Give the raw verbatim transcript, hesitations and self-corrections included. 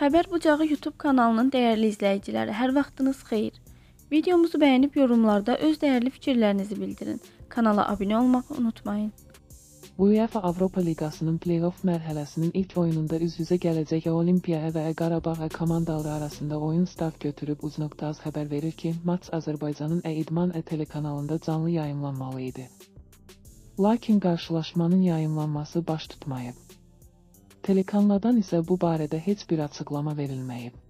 Xəbər Bucağı YouTube kanalının dəyərli izləyiciləri, hər vaxtınız xeyir. Videomuzu bəyənib yorumlarda öz dəyərli fikirlərinizi bildirin. Kanala abunə olmağı unutmayın. UEFA Avropa Liqasının play-off mərhələsinin ilk oyununda üz-üzə gələcək Olimpiya və Qarabağ komandaları arasında oyun start götürüb. Uznokta.az xəbər verir ki, maç Azərbaycanın E-İdman E telekanalında canlı yayımlanmalı idi. Lakin qarşılaşmanın yayımlanması baş tutmayıb. Telekanaldan isə bu barədə heç bir açıqlama verilməyib.